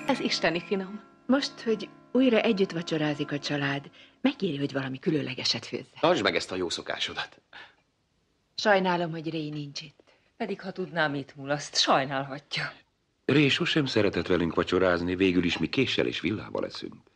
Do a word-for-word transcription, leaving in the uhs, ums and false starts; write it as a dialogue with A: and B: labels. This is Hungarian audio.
A: Ez isteni finom.
B: Most, hogy újra együtt vacsorázik a család, megkéri, hogy valami különlegeset főzze.
C: Tartsd meg ezt a jó szokásodat.
B: Sajnálom, hogy Ray nincs itt.
D: Pedig ha tudná, mit mulaszt, sajnálhatja.
E: Ray sosem szeretett velünk vacsorázni, végül is mi késsel és villával leszünk.